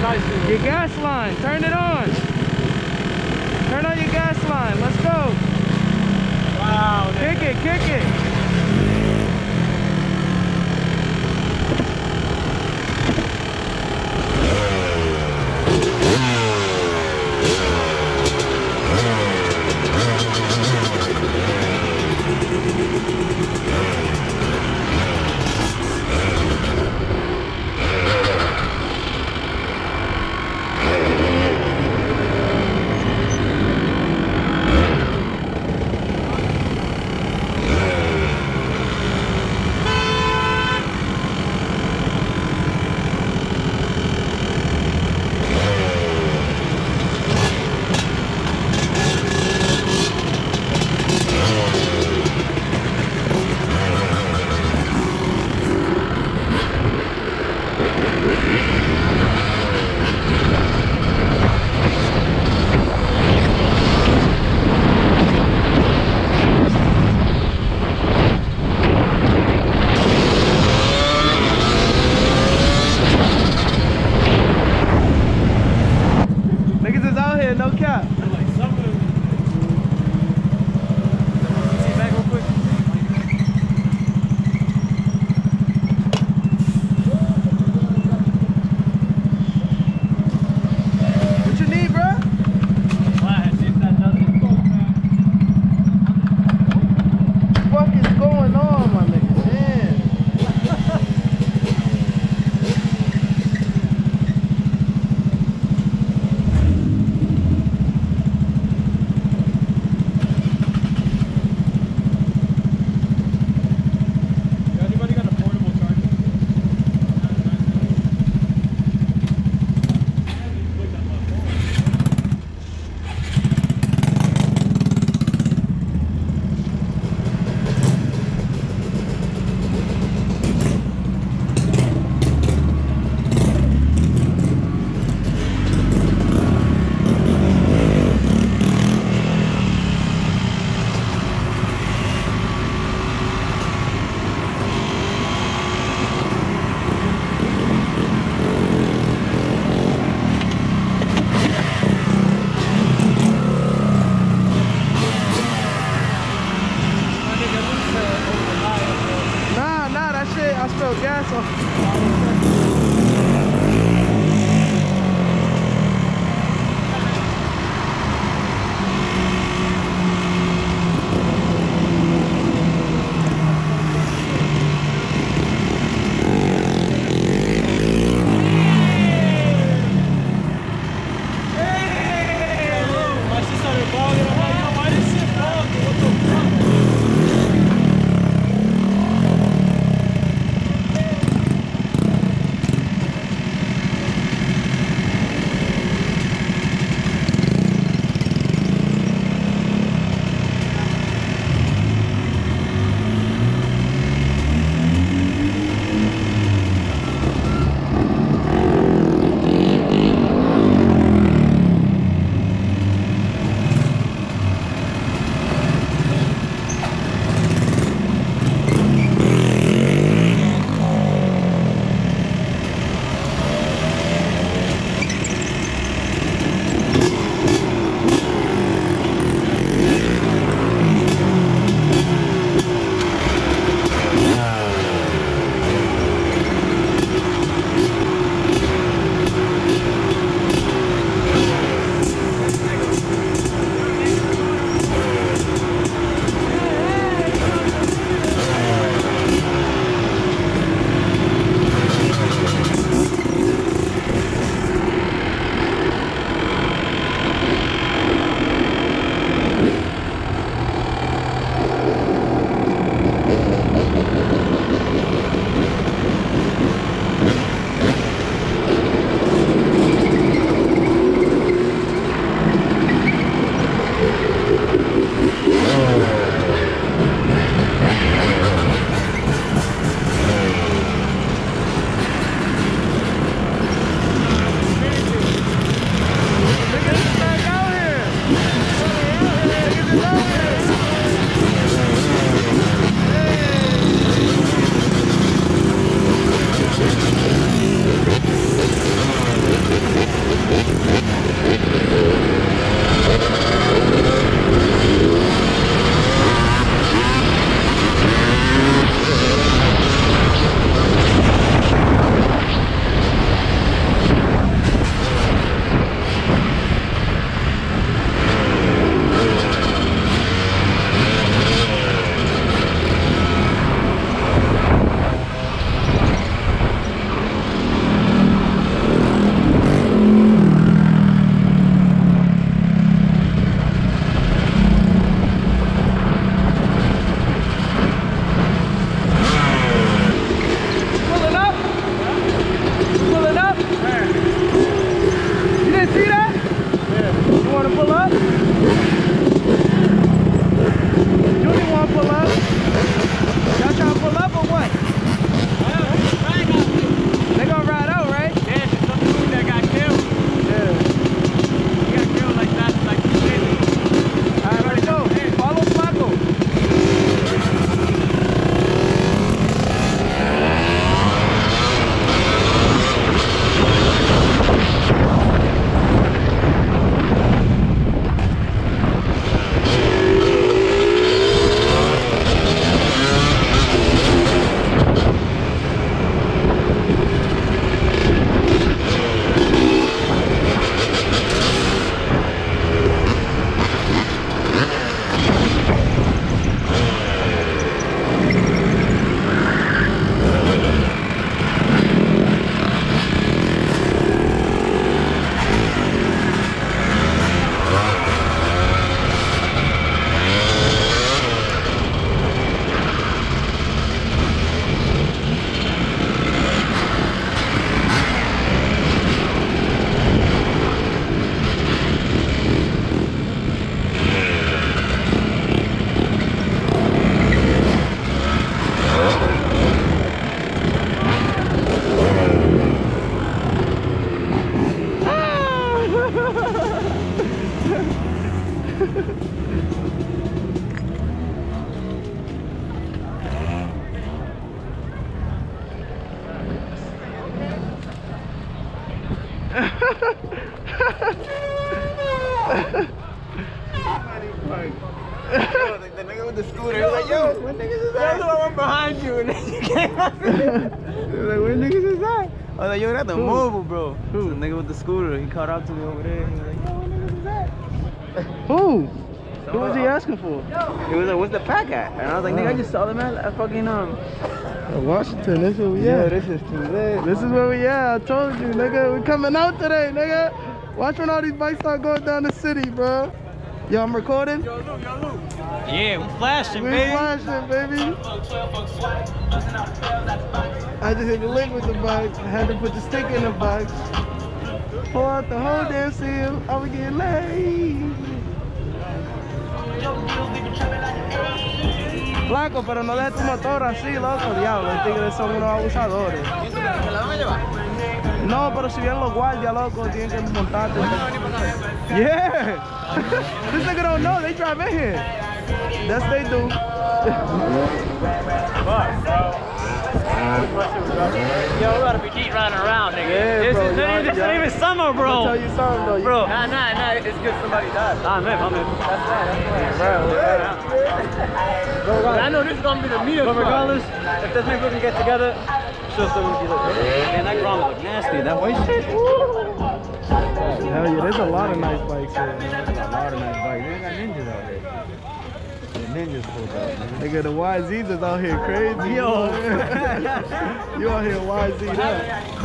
Your gas line, turn it on. Turn on your gas line, let's go. Wow. Kick it, kick it. Niggas is out here, no cap. What you need, bro? You didn't see that? Yeah. You want to pull up? Junior want to pull up? Y'all trying to pull up or what? They gonna ride out, right? Yeah, there's some dude that got killed. Yeah. He got killed like that, like crazy. Alright, let's go. Follow Flaco. The nigga with the scooter, he was like, yo, where niggas is that? There's one behind you, and then you came up here. He was like, where niggas is that? I was like, yo, that's the Who? mobile, bro. Who? The nigga with the scooter, he caught up to me over there. He was like, yo, where niggas is that? Who? Who was he asking for? He was like, what's the pack at? And I was like, nigga, I just saw them at fucking, Washington, this is where we yeah, at. this is too lit. This is where we at. I told you, nigga. We coming out today, nigga. Watch when all these bikes start going down the city, bro. Yo, I'm recording. Yeah, we flashing, We baby. flashing, baby. I just hit the link with the bike. I had to put the sticker in the box. Pull out the whole damn seal. I was getting laid. Flaco, pero no dejes tu motor así, loco, diablo. Los tigres son unos abusadores. ¿Me la van a llevar? No, pero si vienen los guardias, loco, tienen que montarte. Yeah. This nigga don't know. They drive in here. That's they do. Yo, we gotta be deep riding around, nigga. Yeah, this bro, is y'all- this ain't even summer, I'll bro. tell you something, though. Bro. Nah, it's good somebody died. I'm in. But I know this is gonna be the meal. But regardless, if this nigga can get together, she'll still be like, man, that ground look nasty. That white shit. Hell yeah, there's a lot of nice bikes here. There's a lot of nice bikes. They got ninjas out here. The ninjas pulled up. Nigga, the YZs is out here crazy. Yo. You out here YZ'd up.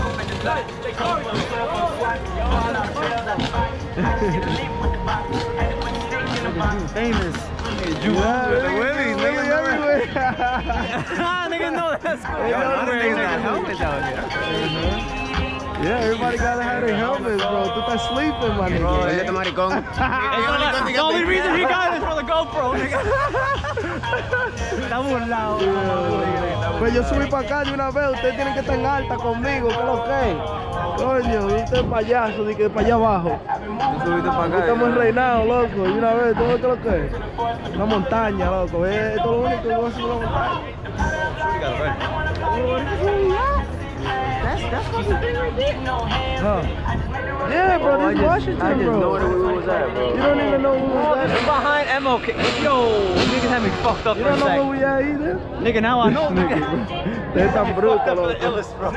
Famous. Nigga everywhere. Nigga know that's cool. Yo, Niggas got helmets out here. Yeah, everybody gotta have their helmets, bro. Tú estás sleeping, my Bro, nigga. este maricón. The only reason he got it is for the GoPro, nigga. Está burlado. Pues yo subí para acá de una vez, ustedes tienen que estar en alta conmigo, ¿qué es lo que es? Coño, usted es payaso, de que para allá abajo. Aquí estamos reinados, loco, y una vez, todo lo que es. Una montaña, loco, esto es lo único que voy a subir una montaña. That's the thing right there. Huh. Yeah, bro, this is Washington, I just bro. know where we was at, bro. You don't even know who was It's at. behind MLK. Yo, niggas had me fucked up You for a don't know where sec. we at either? Nigga, now I know. Nigga, Nigga. they're tan brutos, Fucked up for the loco. illest, bro.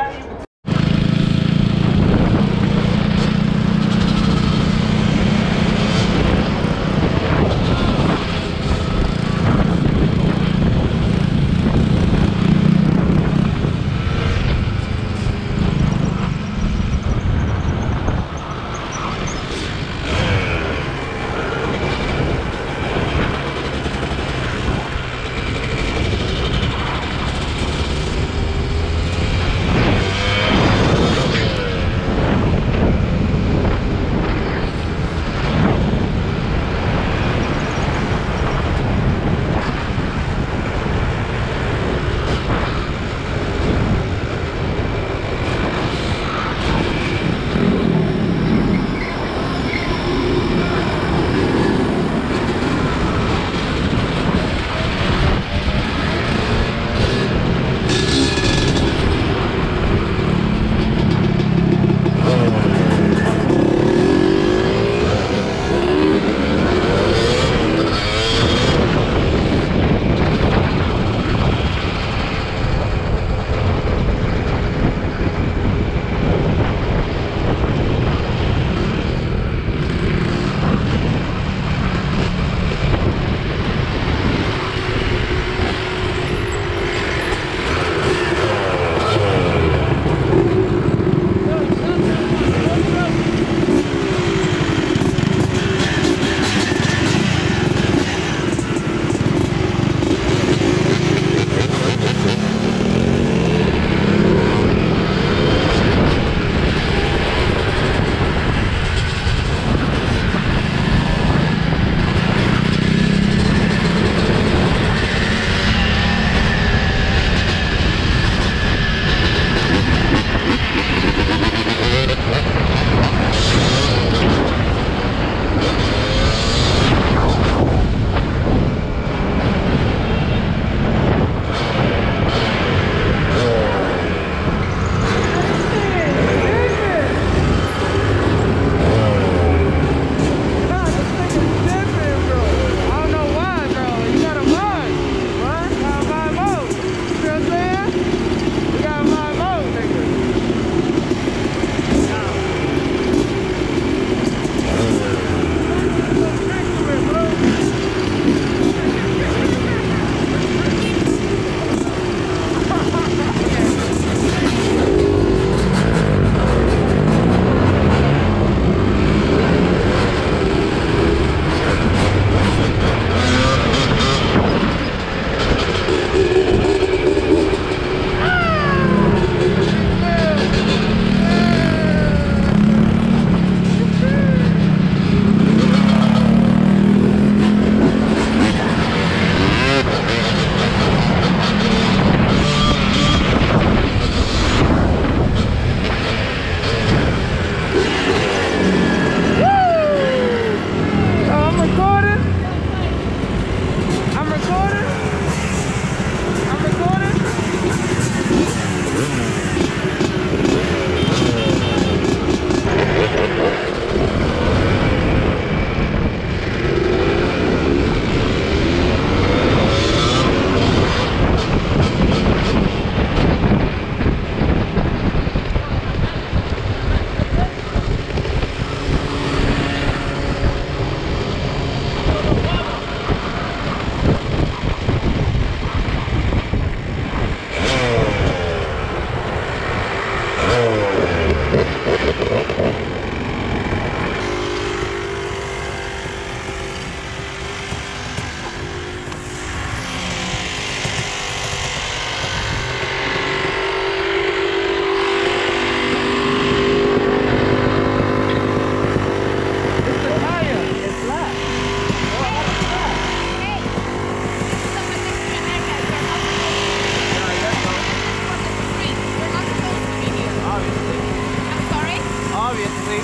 Obviously.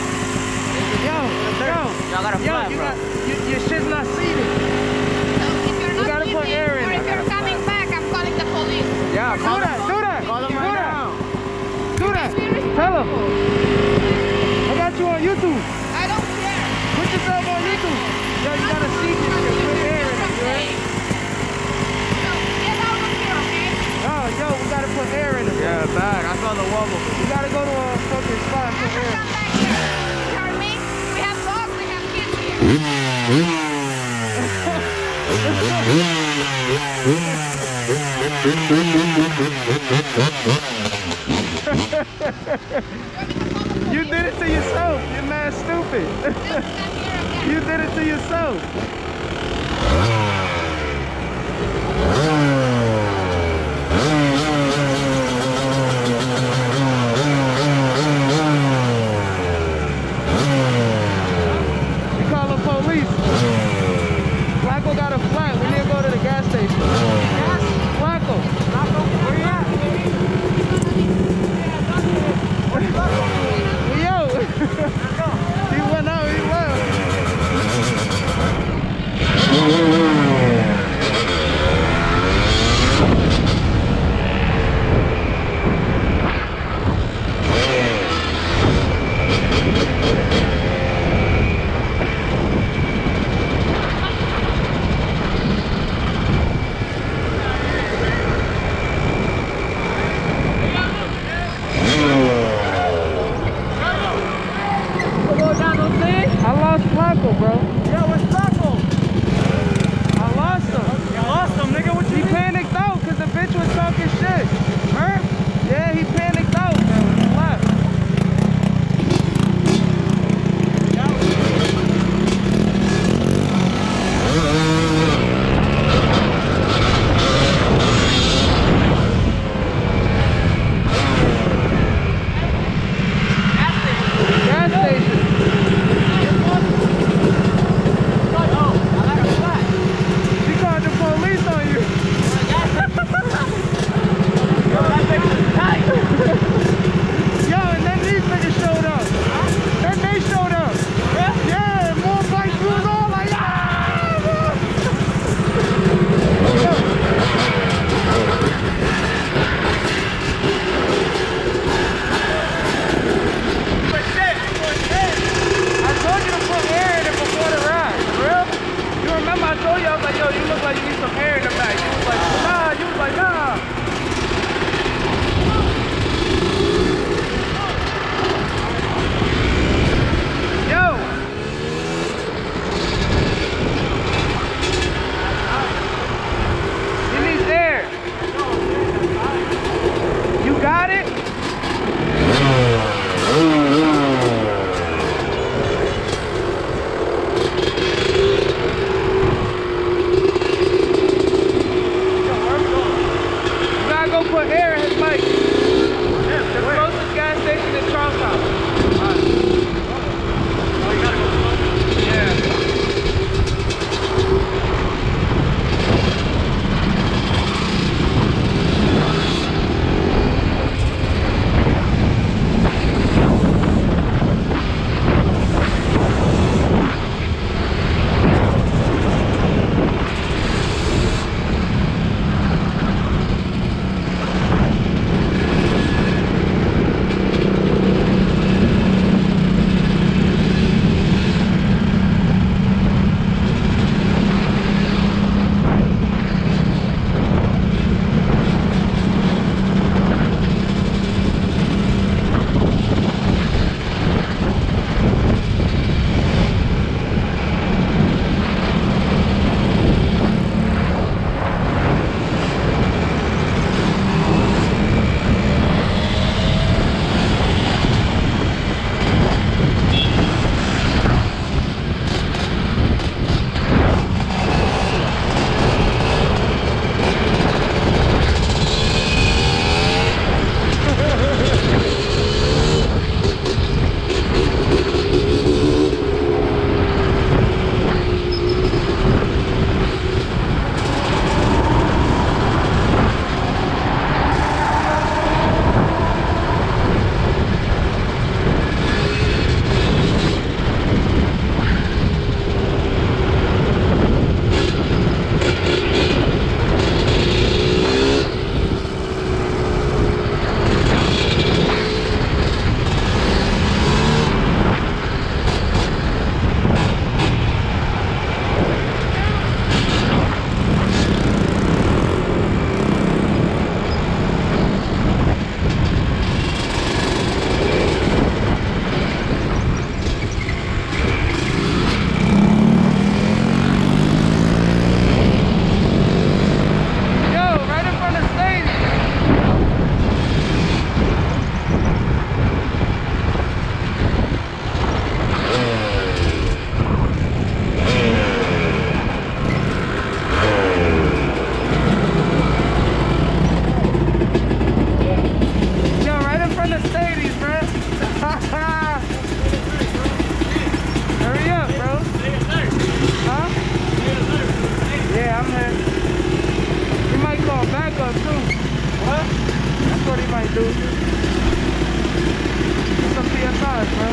Y'all got a flat, bro. Your shit's not seated. We gotta put air in or it. if you're coming back, I'm calling the police. Yeah, Do that. Call them Do right that. now. Do that. Tell him. I got you on YouTube. I don't care. Put yourself on YouTube. Yo, you gotta see this shit. Put air in it, you heard? So, get out of here, okay? Oh, yo, we gotta put air in it. Yeah, bag. I saw the wobble. We gotta go to a fucking spot and put Never air. come back here. You heard me? We have dogs, we have kids here. You did it to yourself. You're mad stupid. Come here again. You did it to yourself. You call the police. Flacco got a flat. We need to go to the gas station. Gas? Flacco. Where you at? Yo. He went out. He left. I lost Flacco, bro. Yo, where's Flacco? I lost him. You lost him, nigga. What He you mean? panicked out because the bitch was talking shit. Huh? Yeah, he panicked out, man. He left. Gas station. hookup too. What? That's what he might do. Get some PSIs, bro.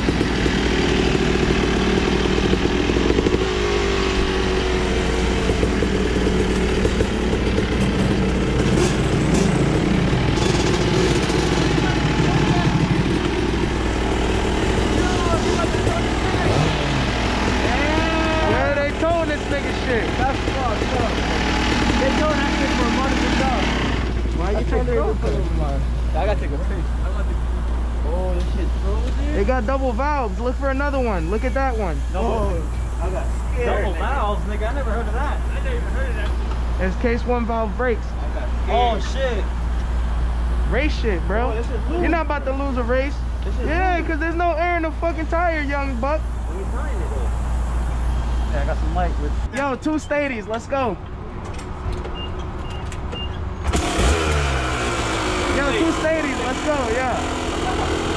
Yeah, they towing this nigga shit. That's fucked up. They towing that shit for money to go. Why you trying to I gotta take a pic. Oh, this shit's frozen. They got double valves. Look for another one. Look at that one. I got scared. Double valves, nigga. I never heard of that. I never even heard of that. It's case one valve brakes. Oh shit. Race shit, bro. Oh, this is loose. You're not about to lose a race. Yeah, because there's no air in the fucking tire, young buck. When you tying it though? Yeah, I got some light with. Yo, 2 Stadies. Let's go. Yo, 2 Stadies. Let's go. Yeah.